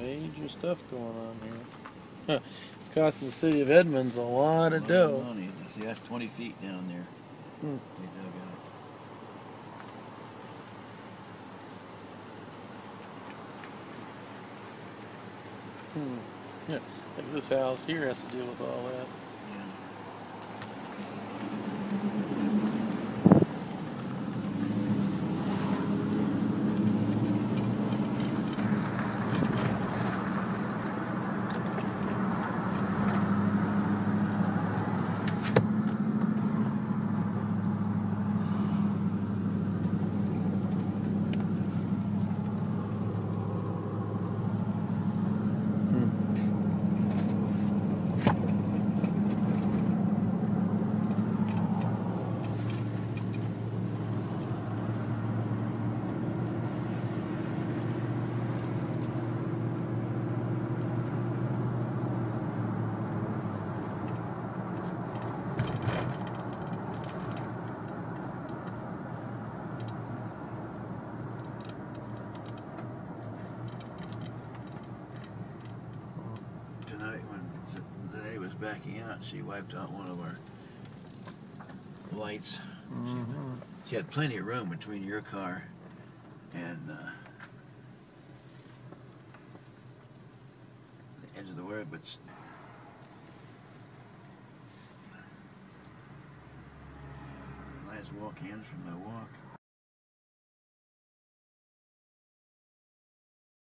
major stuff going on here. Huh. It's costing the city of Edmonds a lot of dough. Money. See, that's 20 feet down there. Hmm. They dug out. Yeah, like this house here has to deal with all that. Yeah. Tonight, when Zay was backing out, she wiped out one of our lights. She had plenty of room between your car and the edge of the road, but nice walk-ins from the walk.